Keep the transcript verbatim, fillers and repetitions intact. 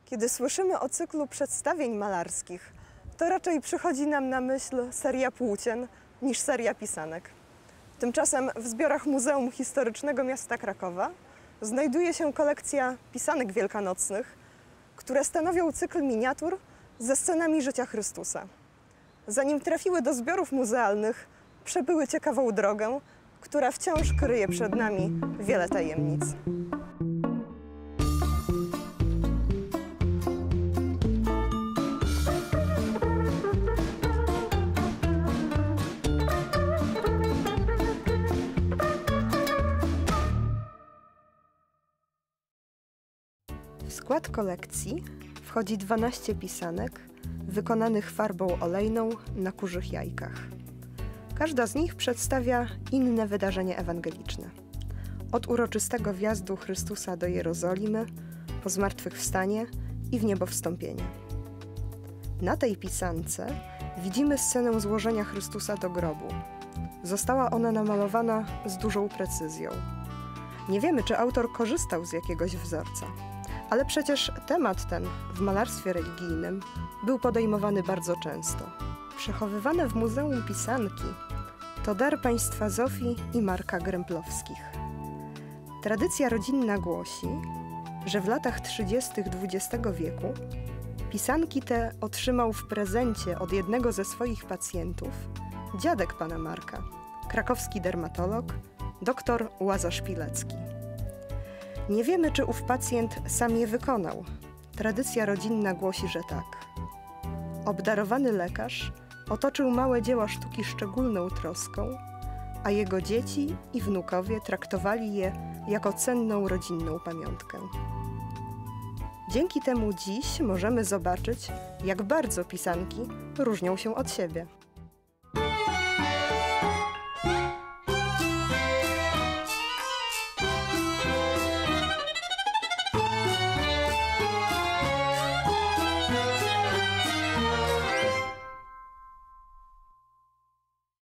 Kiedy słyszymy o cyklu przedstawień malarskich, to raczej przychodzi nam na myśl seria płócien niż seria pisanek. Tymczasem w zbiorach Muzeum Historycznego Miasta Krakowa znajduje się kolekcja pisanek wielkanocnych, które stanowią cykl miniatur ze scenami życia Chrystusa. Zanim trafiły do zbiorów muzealnych, przebyły ciekawą drogę, która wciąż kryje przed nami wiele tajemnic. W skład kolekcji wchodzi dwanaście pisanek wykonanych farbą olejną na kurzych jajkach. Każda z nich przedstawia inne wydarzenie ewangeliczne. Od uroczystego wjazdu Chrystusa do Jerozolimy, po zmartwychwstanie i w niebowstąpienie. Na tej pisance widzimy scenę złożenia Chrystusa do grobu. Została ona namalowana z dużą precyzją. Nie wiemy, czy autor korzystał z jakiegoś wzorca. Ale przecież temat ten w malarstwie religijnym był podejmowany bardzo często. Przechowywane w muzeum pisanki to dar państwa Zofii i Marka Gremplowskich. Tradycja rodzinna głosi, że w latach trzydziestych dwudziestego wieku pisanki te otrzymał w prezencie od jednego ze swoich pacjentów dziadek pana Marka, krakowski dermatolog, dr Łazarz Pilecki. Nie wiemy, czy ów pacjent sam je wykonał. Tradycja rodzinna głosi, że tak. Obdarowany lekarz otoczył małe dzieła sztuki szczególną troską, a jego dzieci i wnukowie traktowali je jako cenną rodzinną pamiątkę. Dzięki temu dziś możemy zobaczyć, jak bardzo pisanki różnią się od siebie.